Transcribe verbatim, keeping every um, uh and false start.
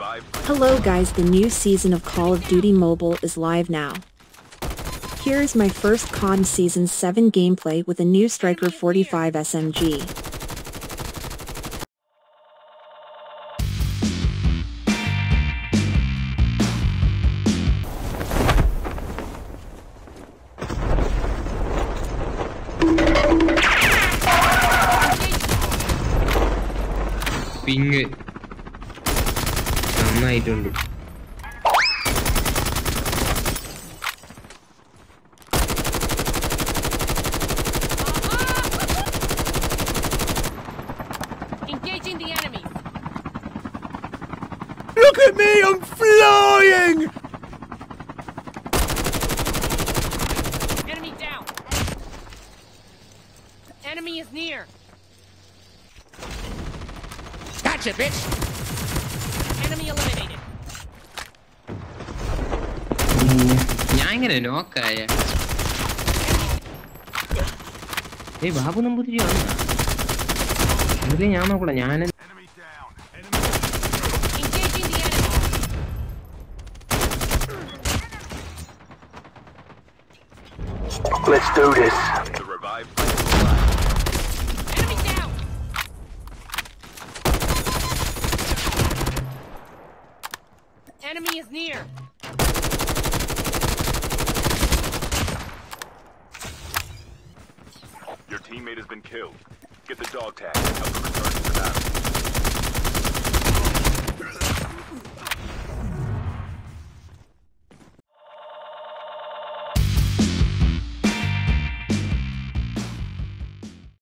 Hello guys, the new season of Call of Duty Mobile is live now. Here is my first C O D M Season seven gameplay with a new Striker forty-five S M G. Ping നന്നായിട്ടുണ്ട്. Engaging the enemy. Look at me, I'm flying! Enemy down. Enemy is near. Gotcha, bitch! Enemy eliminated. ഞാൻ ഇങ്ങനെ നോക്കായ ഏയ് ബാബു നമ്പൂതിരി വന്ന ഇതില് ഞാൻ നോക്കട്ടെ ഞാൻ Engaging the enemy. Let's do this. The revive. Enemy down. Enemy is near. Your teammate has been killed. Get the dog tag and help them return to the battle.